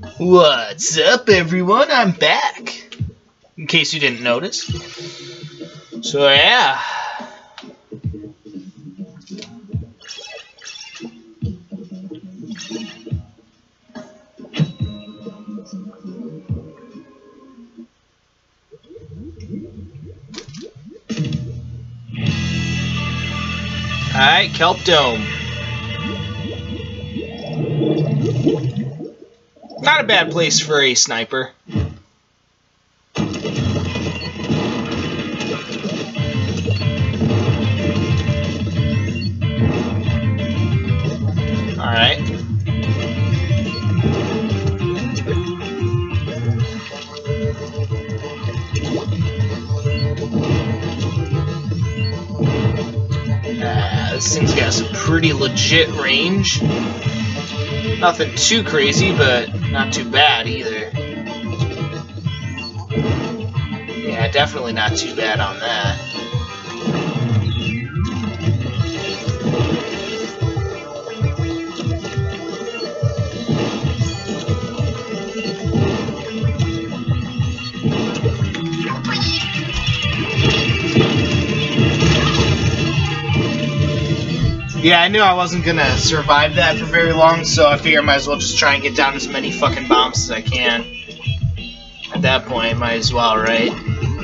What's up, everyone? I'm back. In case you didn't notice. So yeah. Alright, Kelp Dome. Not a bad place for a sniper. Alright. This thing's got some pretty legit range. Nothing too crazy, but not too bad either. Yeah, definitely not too bad on that. Yeah, I knew I wasn't gonna survive that for very long, so I figure I might as well just try and get down as many fucking bombs as I can. At that point, might as well, right?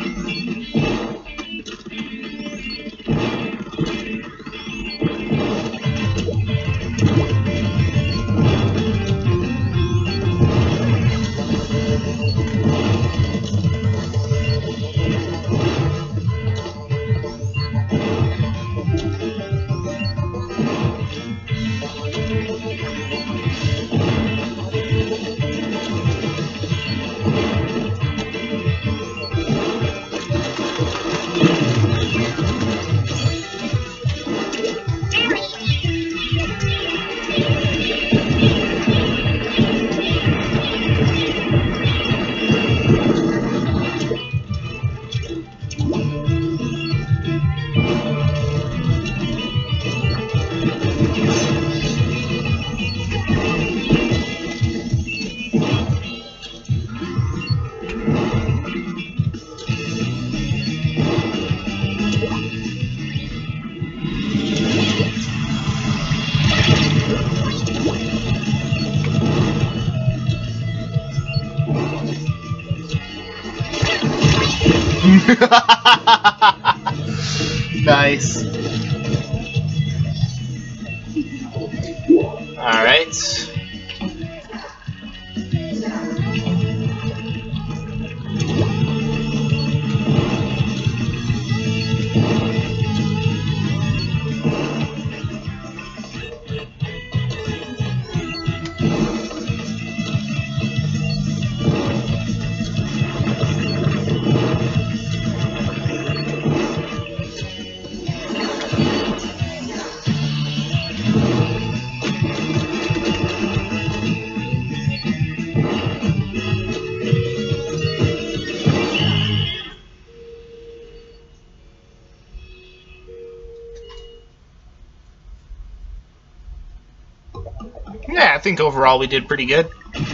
Nice. All right. Yeah, I think overall we did pretty good.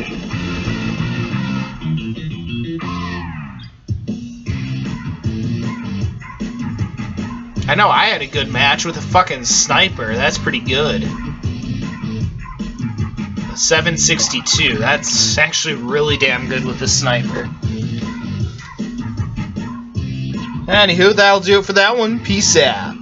I know I had a good match with a fucking sniper. That's pretty good. 762. That's actually really damn good with the sniper. Anywho, that'll do it for that one. Peace out.